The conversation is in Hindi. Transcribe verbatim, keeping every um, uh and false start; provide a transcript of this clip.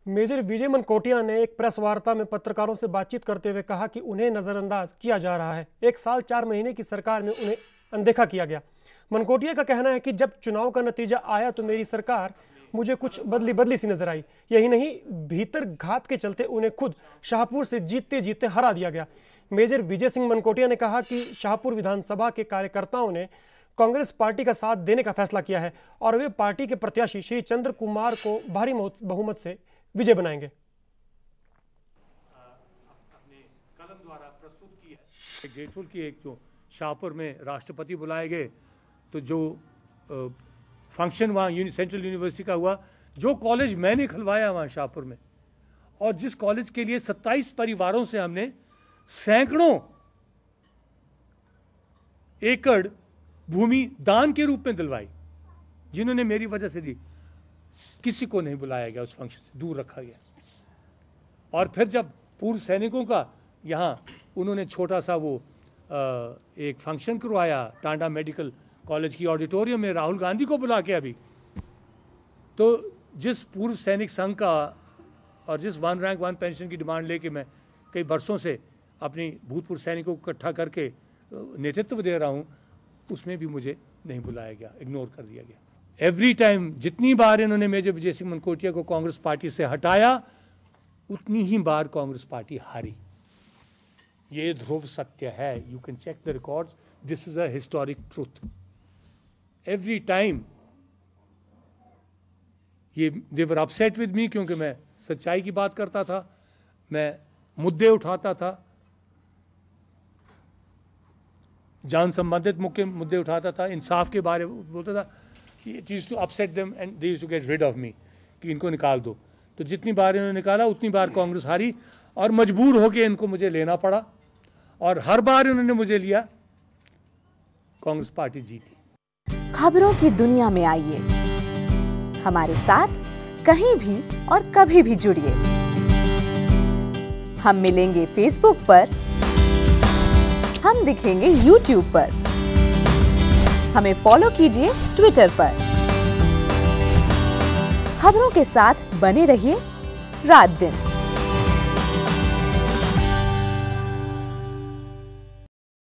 मेजर विजय मनकोटिया ने एक प्रेस वार्ता में पत्रकारों से बातचीत करते हुए कहा कि उन्हें नजरअंदाज किया जा रहा है। एक साल चार महीने की सरकार में उन्हें अनदेखा किया गया। मनकोटिया का कहना है कि जब चुनाव का नतीजा आया तो मेरी सरकार मुझे कुछ बदली बदली सी नजर आई। यही नहीं, भीतर घात के चलते उन्हें खुद शाहपुर से जीतते जीतते हरा दिया गया। मेजर विजय सिंह मनकोटिया ने कहा कि शाहपुर विधानसभा के कार्यकर्ताओं ने कांग्रेस पार्टी का साथ देने का फैसला किया है और वे पार्टी के प्रत्याशी श्री चंद्र कुमार को भारी बहुमत से विजय बनाएंगे। अपने कलम द्वारा प्रस्तुत की है। ग्रेटफुल की एक जो शाहपुर में राष्ट्रपति बुलाए गए, तो जो फंक्शन वहाँ सेंट्रल यूनिवर्सिटी का हुआ, जो कॉलेज मैंने खुलवाया वहाँ शाहपुर में, और जिस कॉलेज के लिए सत्ताईस परिवारों से हमने सैकड़ों एकड़ भूमि दान के रूप में दिलवाई, जिन्होंने मेरी वजह से दी, किसी को नहीं बुलाया गया, उस फंक्शन से दूर रखा गया। और फिर जब पूर्व सैनिकों का यहाँ उन्होंने छोटा सा वो आ, एक फंक्शन करवाया टांडा मेडिकल कॉलेज की ऑडिटोरियम में, राहुल गांधी को बुला के, अभी तो जिस पूर्व सैनिक संघ का और जिस वन रैंक वन पेंशन की डिमांड लेके मैं कई बरसों से अपनी भूतपूर्व सैनिकों को इकट्ठा करके नेतृत्व दे रहा हूँ, उसमें भी मुझे नहीं बुलाया गया, इग्नोर कर दिया गया। एवरी टाइम जितनी बार इन्होंने मेजर विजय सिंह मनकोटिया को कांग्रेस पार्टी से हटाया, उतनी ही बार कांग्रेस पार्टी हारी। ये ध्रुव सत्य है। You can check the records, this is a historic truth. Every time ये they were upset with me, क्योंकि मैं सच्चाई की बात करता था, मैं मुद्दे उठाता था, जान संबंधित मुख्य मुद्दे उठाता था, इंसाफ के बारे में बोलता था। It used to upset them and they used to get rid of me, कि इनको निकाल दो। तो जितनी बार इन्होंने निकाला, उतनी बार कांग्रेस हारी और मजबूर होकर इनको मुझे लेना पड़ा, और हर बार इन्होंने मुझे लिया, कांग्रेस पार्टी जीती। खबरों की दुनिया में आइए, हमारे साथ कहीं भी और कभी भी जुड़िए। हम मिलेंगे फेसबुक पर, हम दिखेंगे यूट्यूब पर, हमें फॉलो कीजिए ट्विटर पर। खबरों के साथ बने रहिए रात दिन।